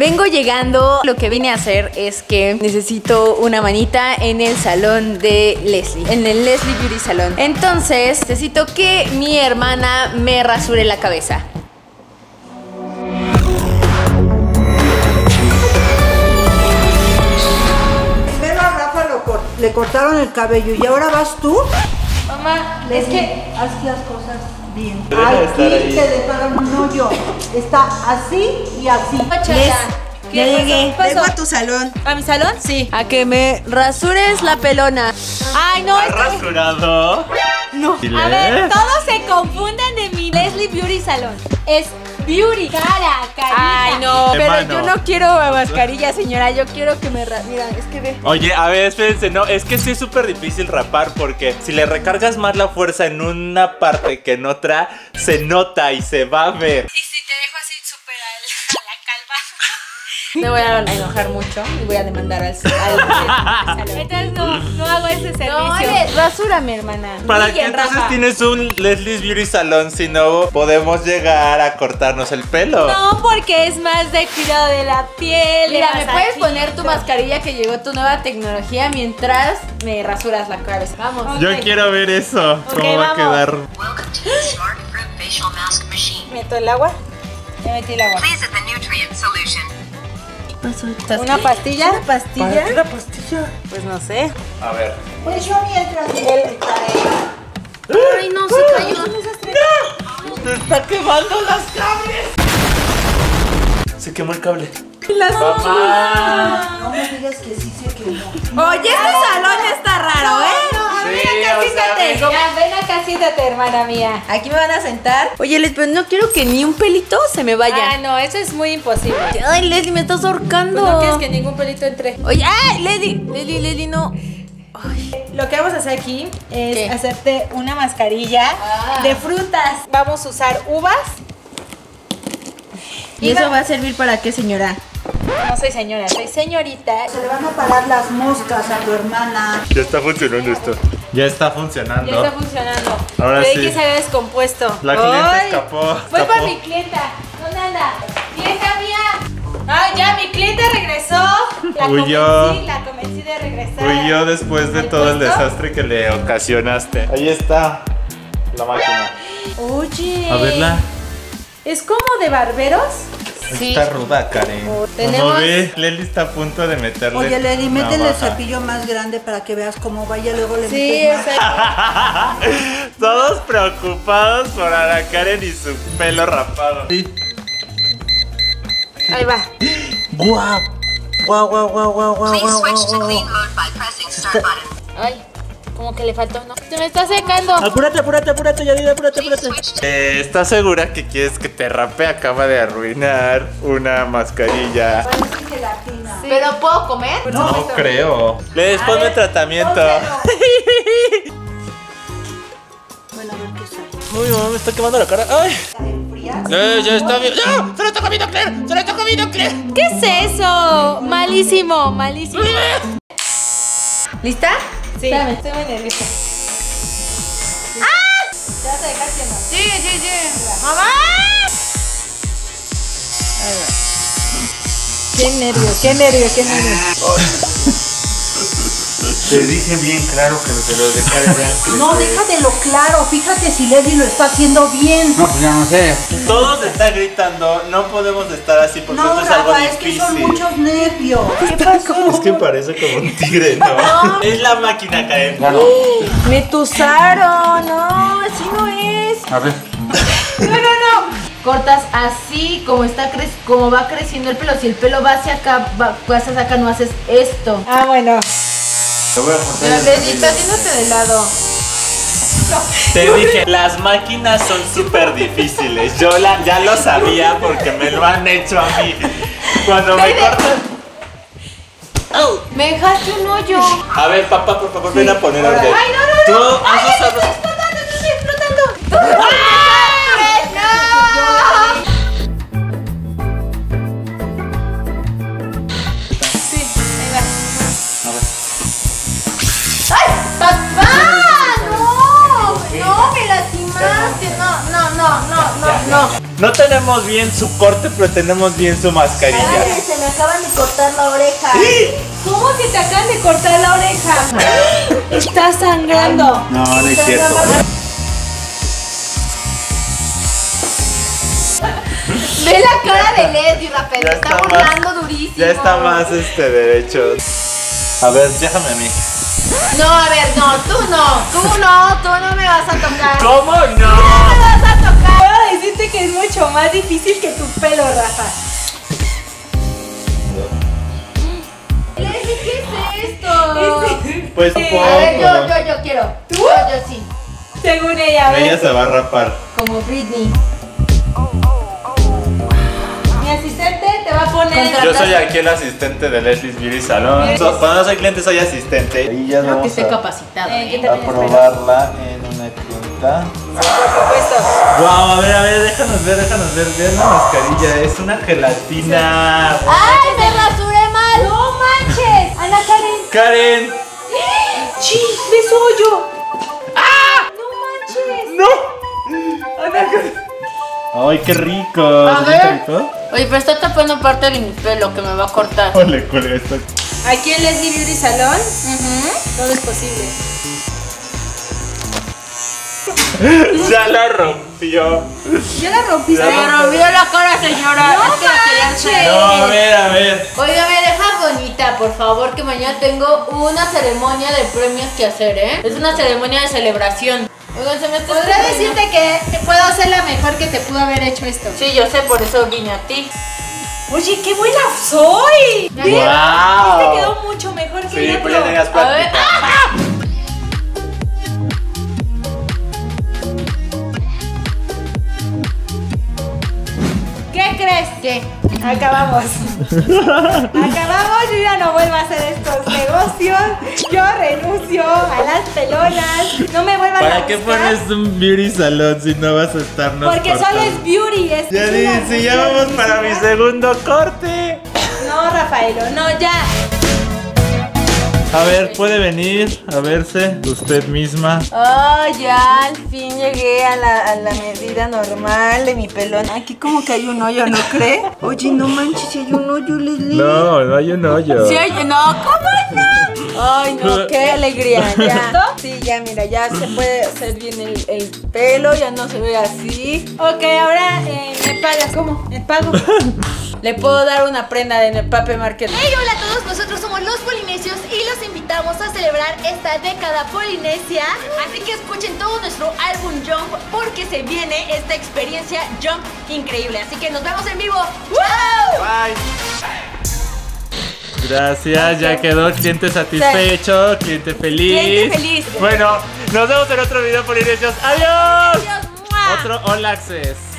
Vengo llegando. Lo que vine a hacer es que necesito una manita en el salón de Leslie, en el Leslie Beauty Salon. Entonces necesito que mi hermana me rasure la cabeza. Primero a Rafa le cortaron el cabello y ahora vas tú. Mamá, Es que haz las cosas bien. Aquí te dejaron un hoyo. Está así y así. Ya llegué. Vengo a tu salón. ¿A mi salón? Sí. A que me rasures la pelona. Ay, no, ¿Has rasurado? No. A ver, todos se confunden de mi Leslie Beauty Salon. Es beauty, carita. Ay, no, pero Hermano. yo no quiero mascarilla, señora. Yo quiero que me Mira, es que ve. Oye, a ver, espérense, no, es que sí es súper difícil rapar porque si le recargas más la fuerza en una parte que en otra, se nota y se va a ver. Y si te dejo así súper a la calva. Me voy a enojar mucho y voy a demandar al salón. Entonces no hago ese servicio. No, rasúrame, hermana. ¿Para Muy qué bien, entonces Rafa. tienes un Leslie's Beauty Salon si no podemos llegar a cortarnos el pelo? No, porque es más de cuidado de la piel. Mira, de ¿me puedes masajito. poner tu mascarilla que llegó tu nueva tecnología mientras me rasuras la cabeza? Vamos. Yo quiero ver eso, cómo va a vamos. quedar. Welcome to the Smart Fruit Facial Mask Machine. ¿Meto el agua? Ya metí el agua. Please add the nutrient solution. ¿Una pastilla? ¿Una pastilla? la pastilla? Pues no sé. A ver. Pues yo mientras Ay, no, se cayó. ¡Se está quemando las cables! Se quemó el cable. ¡Mamá! no me digas que sí se quemó. Oye, este salón está raro, ¿eh? Ven acá, siéntate, hermana mía. Aquí me van a sentar. Oye, Les, pero no quiero que ni un pelito se me vaya. Ah, no, eso es muy imposible. Ay, Leslie, me estás ahorcando. Pues no quieres que ningún pelito entre. Oye, ay, Leslie, no. Lo que vamos a hacer aquí es ¿Qué? hacerte una mascarilla de frutas. Vamos a usar uvas. ¿Y eso va a servir para qué, señora? No soy señora, soy señorita. Se le van a parar las moscas a tu hermana. Ya está funcionando esto. Ya está funcionando. Ya está funcionando. Ahora Creí sí. que se había descompuesto. La clienta Ay, escapó. Voy por mi clienta. ¿Dónde anda? ¡Clienta mía! ¡Ay, ya! Mi clienta regresó. Huyó. La convencí de regresar. Fui yo después de ¿Al todo el puesto? desastre que le ocasionaste. Ahí está la máquina. Oye. A verla. ¿Es como de barberos? Sí. Está ruda, Karen. tenemos- Como ve, Leslie está a punto de meterle. Oye, Leli, métele el navaja. cepillo más grande para que veas cómo vaya, luego le Sí, metes más. exacto. Todos preocupados por Ana Karen y su pelo rapado. Ahí va. ¡Guau! ¡Guau, guau, guau, guau, guau, Please guau, switch to guau! clean mode by pressing start button. Ay, como que le faltó, ¿no? Se me está secando. Apúrate, Yadira, apúrate. Please switch to ¿Estás segura que quieres que te rape? Acaba de arruinar una mascarilla. Parece gelatina. ¿Pero puedo comer? No creo. Le ponme tratamiento. Bueno, a ver qué sale. Uy, mamá, me está quemando la cara. ¡Ay! ¿Enfrías? Ya está bien. ¡No! ¡Se lo está comiendo Claire! ¡Se lo está comiendo Claire! ¿Qué es eso? Malísimo, malísimo. ¿Lista? Sí, estoy muy nerviosa. ¡Ah! ¿Te vas a dejar que no? Sí. ¡Mamá! Qué nervio. Te dije bien claro que se lo dejara ya. No, déjatelo claro. Fíjate si Leslie lo está haciendo bien. No, pues ya no sé. Todos están gritando. No podemos estar así porque No, esto es algo Rafa, es que difícil. son muchos nervios. ¿Qué pasó? Es que parece como un tigre, ¿no? Es la máquina, Karen. Ya no. Me tusaron. No, así no es. A ver. Cortas así como como va creciendo el pelo. Si el pelo va hacia acá, vas hacia acá, no haces esto. Ah, bueno. Te voy a cortar Pero el Leslie, está cabello. haciéndote de lado. Te dije, las máquinas son súper difíciles. Yo ya lo sabía porque me lo han hecho a mí. Cuando me cortan. Me dejaste un hoyo. A ver, papá, por favor, ven a poner orden. Ay, no. Tú has usado. Estoy explotando. ¡Papá! ¡No! ¡No! ¡Me lastimaste! No. No tenemos bien su corte, pero tenemos bien su mascarilla. Ay, se me acaban de cortar la oreja. ¿Cómo que te acaban de cortar la oreja? Está sangrando. No, no es cierto. Ve la cara de Leslie, Rafael. Ya Está está burlando durísimo. Ya está más derecho. A ver, déjame a mí. No, a ver, no, tú no me vas a tocar. ¿Cómo no? Me vas a tocar. Puedo decirte que es mucho más difícil que tu pelo, Rafa. Leslie, ¿qué es esto? Pues un poco. A ver, yo quiero. ¿Tú? Yo sí. Según ella, a Ella ver. se va a rapar. Como Britney. Mi asistente te va a poner. Yo soy aquí el asistente de Leslie's Beauty Salon. Cuando no soy cliente, soy asistente. Y ya Creo que vamos esté capacitado. ¿Qué a tal el pelo? probarla en una tinta. Por supuesto. Wow, a ver, déjanos ver. Vean la mascarilla, es una gelatina. ¡Ay, me rasuré mal! ¡No manches! Ana Karen. Karen. ¡Sí! ¡Me soy ¡Ah! ¡No manches! Ay, qué rico. A ¿Sí ver. está rico? Oye, pero está tapando parte de mi pelo que me va a cortar. Ole, cuelga esto. Aquí en Leslie Beauty Salon todo es posible. Ya la rompió. ¿Ya la rompiste? Me rompió la cara, señora. ¡No Es que la quería manches! hacer. No, a ver. Oiga, me deja bonita, por favor, que mañana tengo una ceremonia de premios que hacer, ¿eh? Es una ceremonia de celebración. Oigan, se me está Podría escurriendo. decirte que puedo hacer la mejor que te pudo haber hecho esto. Sí, yo sé, por eso vine a ti. Oye, qué buena soy. Wow. Este quedó mucho mejor que Sí, el pues ya otro. tenías A ver. práctica. ¿Qué crees? ¿Qué? Acabamos. Acabamos, yo ya no vuelvo a hacer estos negocios. Yo renuncio a las pelonas. No me vuelvan a ¿Para qué buscar, pones un beauty salón si no vas a estarnos porque solo cortando? es beauty. Es Ya una dije, si ya función vamos para mi estética. segundo corte. No, Rafaelo, no, ya. A ver, puede venir a verse usted misma. Oh, ya al fin llegué a la medida normal de mi pelón. Aquí como que hay un hoyo, ¿no cree? Oye, no manches, si hay un hoyo, Leslie. No hay un hoyo. Sí, oye, no, ¿cómo no? Ay, no, qué alegría, ya. Sí, ya, mira, ya se puede hacer bien el pelo, ya no se ve así. Ok, ahora me pagas. ¿Cómo? ¿Me pago? Le puedo dar una prenda en el Pape Market. Hey, hola a todos, nosotros somos los Polinesios y los invitamos a celebrar esta década polinesia. Así que escuchen todo nuestro álbum Jump porque se viene esta experiencia Jump increíble. Así que nos vemos en vivo. ¡Wow! Bye. Gracias, ya quedó cliente satisfecho, cliente feliz. Cliente feliz. Bueno, nos vemos en otro video, Polinesios. ¡Adiós! Adiós. ¡Mua! Otro All Access.